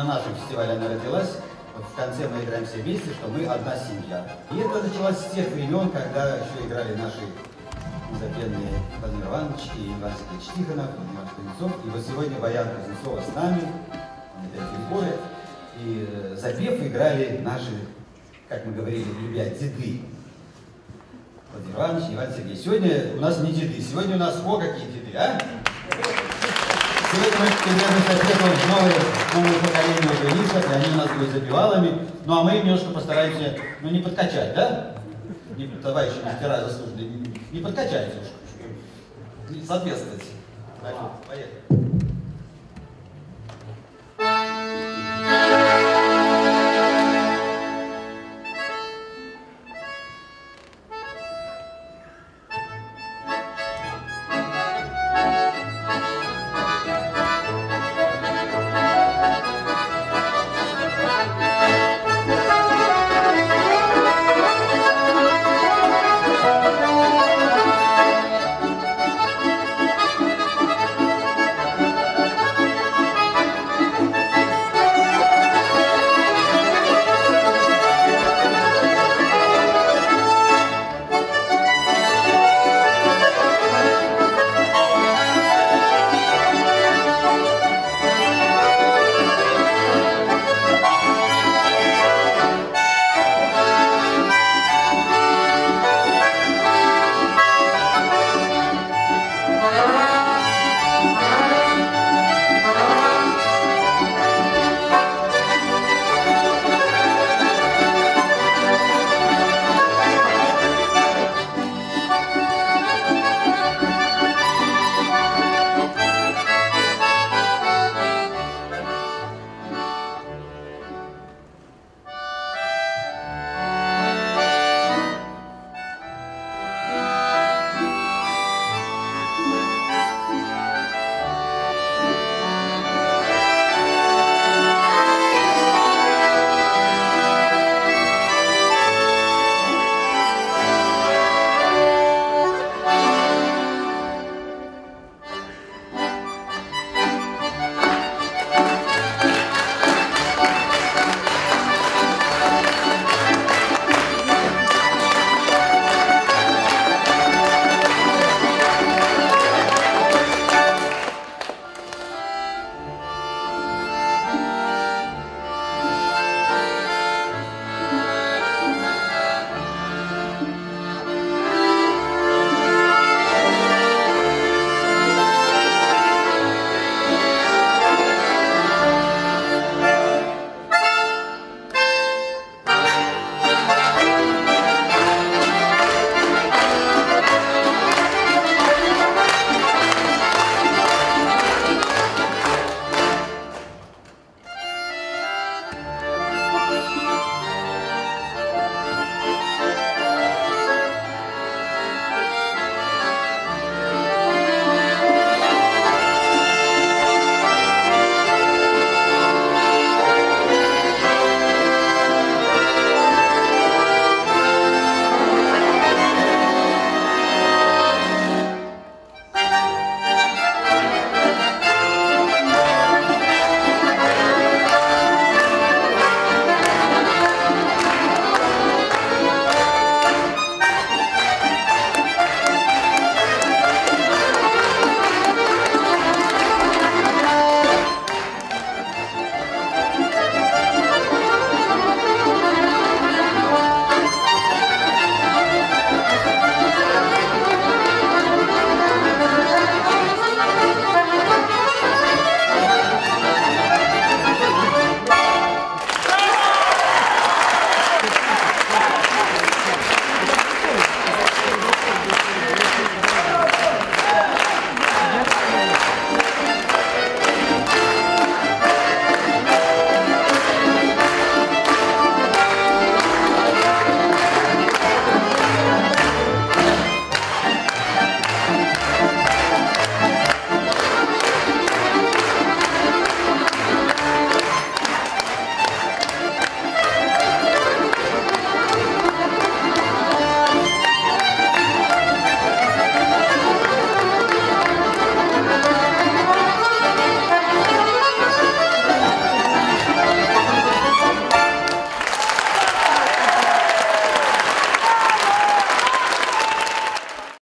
нашем фестивале она родилась. В конце мы играем все вместе, что мы одна семья. И это началось с тех времен, когда еще играли наши незабвенные Владимир Иванович и Иван Сергеевич Тихонов, Владимир Кузнецов. И вот сегодня Баян Кузнецова с нами, опять в сборе. И запев играли наши, как мы говорили, любя, деды. Владимир Иванович и Иван Сергеевич. Сегодня у нас не деды, сегодня у нас какие деды, а? Сегодня мы примерно запретом новое поколение уже лишат, и они у нас будут запевалами. Ну а мы немножко постараемся, ну не подкачать, да? Не, товарищи мастера заслуженные, не подкачайте уж. Не соответствовать. Поехали.